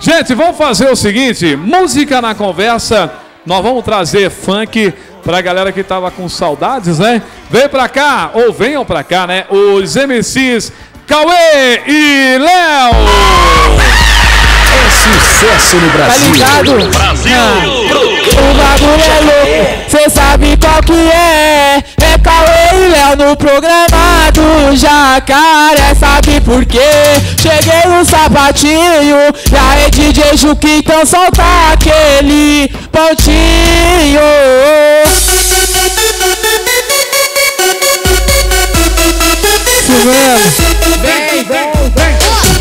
Gente, vamos fazer o seguinte, música na conversa, nós vamos trazer funk pra galera que tava com saudades, né? Vem pra cá, ou venham pra cá, né? Os MCs Cauê e Léo! É sucesso no Brasil! Tá ligado? Brasil! O bagulho é louco, cê sabe qual que é? É Cauê e Léo no programa do Jacaré. Sabe por quê? Cheguei no sapatinho, já é DJ Juque, então solta aquele pontinho. Isso mesmo. Vem, vem, vem.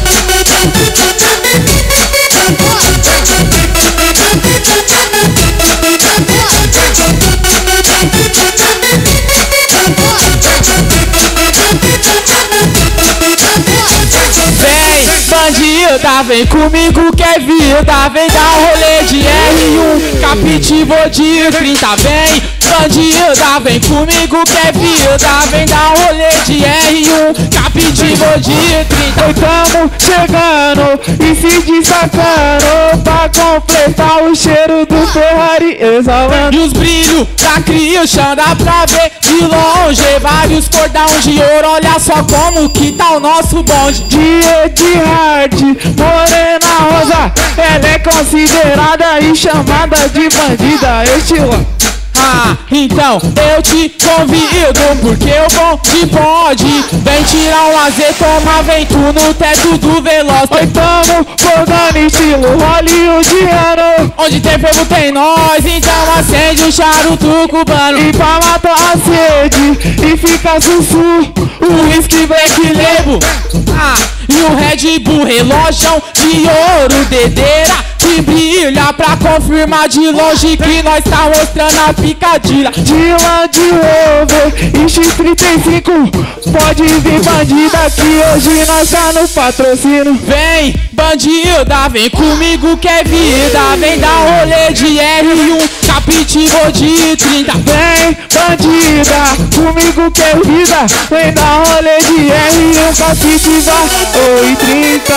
Vem, bandida, vem comigo, quer vida, vem dar rolê de R1, capitivo de 30, vem, bandida, vem comigo, quer vida, vem dar rolê de R1, capitivo de 30. Oi, tamo chegando e se destacando pra completar o cheiro do Ferrari exalando. E os brilhos da Christian dá pra ver de longe, vários cordão de ouro, olha só como que tá o nosso bonde. De hard, morena rosa, ela é considerada e chamada de bandida, estilo. Ah, então eu te convido, porque o bonde pode. Vem tirar um azeitona, vem tu no teto do Veloz. Oi, tamo rodando estilo hollywoodiano, onde tem fogo tem nós, então acende o charuto cubano. E pra matar a sede e fica sussu, o whisky Black Label, e o Red Bull relógio de ouro, dedeira que brilha pra confirmar de longe que nós tá mostrando a picadilha. De Land Rover e X35, pode vir bandida que hoje nós tá no patrocínio. Vem bandida, vem comigo que é vida, vem dar rolê de R1, capitivo de 30. Vem bandida, comigo que é vida, vem dar rolê de R1, capitivo de 30.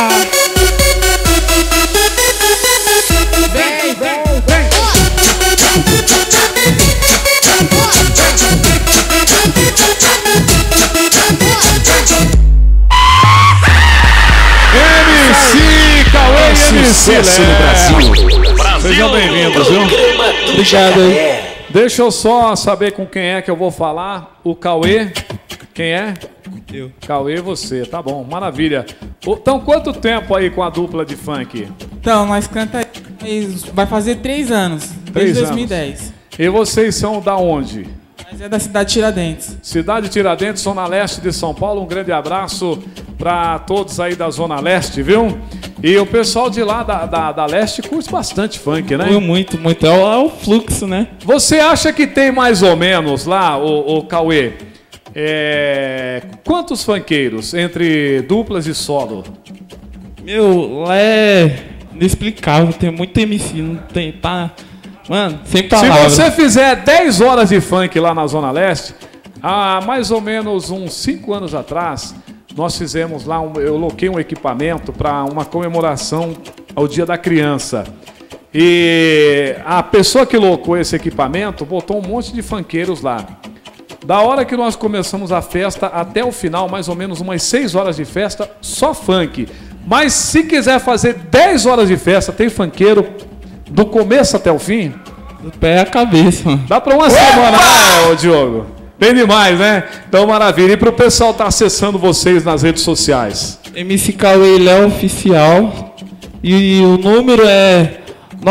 Vem, vem, vem. MC Cauê e MC Sucesso no Léo. Brasil! Sejam bem-vindos, viu? Obrigado aí. Deixa eu só saber com quem é que eu vou falar. O Cauê. Quem é? Eu. Cauê e você, tá bom, maravilha. Então, quanto tempo aí com a dupla de funk? Então, nós canta vai fazer 3 anos, desde 2010. E vocês são da onde? Mas é da cidade de Tiradentes. Cidade de Tiradentes, Zona Leste de São Paulo. Um grande abraço para todos aí da Zona Leste, viu? E o pessoal de lá da Leste curte bastante funk, né? Muito, muito. É o fluxo, né? Você acha que tem mais ou menos lá, o Cauê, quantos funkeiros entre duplas e solo? Meu, lá é inexplicável. Tem muito MC, não tem, tá... Mano, sem palavras. Se você fizer 10 horas de funk lá na Zona Leste, há mais ou menos uns 5 anos atrás, nós fizemos lá, eu loquei um equipamento para uma comemoração ao Dia da Criança. E a pessoa que locou esse equipamento botou um monte de funkeiros lá. Da hora que nós começamos a festa até o final, mais ou menos umas 6 horas de festa, só funk. Mas se quiser fazer 10 horas de festa, tem funkeiro do começo até o fim? Do pé à cabeça, mano. Dá pra uma semana, né, ô Diogo? Bem demais, né? Então, maravilha. E pro pessoal tá acessando vocês nas redes sociais? MC Cauê e Léo Oficial. E o número é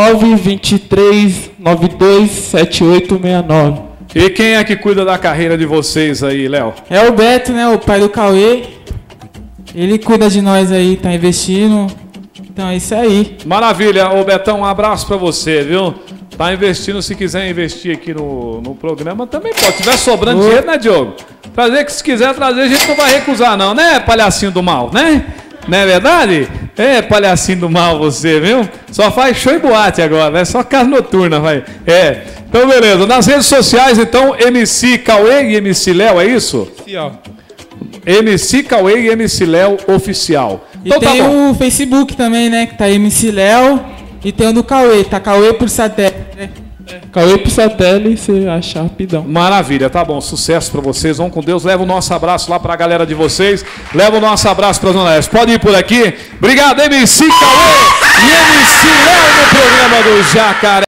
923927869. E quem é que cuida da carreira de vocês aí, Léo? É o Beto, né? O pai do Cauê. Ele cuida de nós aí, tá investindo. Então é isso aí. Maravilha. Ô Betão, um abraço pra você, viu? Tá investindo, se quiser investir aqui no programa, também pode. Se tiver sobrando dinheiro, né, Diogo? Trazer que se quiser trazer, a gente não vai recusar não, né, palhacinho do mal, né? Não é verdade? É, palhacinho do mal você, viu? Só faz show e boate agora, né? Só casa noturna, vai. É. Então, beleza. Nas redes sociais, então, MC Cauê e MC Léo, é isso? Oficial. MC Cauê e MC Léo Oficial. E Então tá tem bom. o Facebook também, né? Que tá MC Léo. E tem o do Cauê, tá Cauê por satélite, né? Cauê pro satélite, você acha rapidão. Maravilha, tá bom. Sucesso pra vocês. Vão com Deus. Leva o nosso abraço lá pra galera de vocês. Leva o nosso abraço pra Zona Leste. Pode ir por aqui. Obrigado, MC Cauê e MC Léo no programa do Jacaré.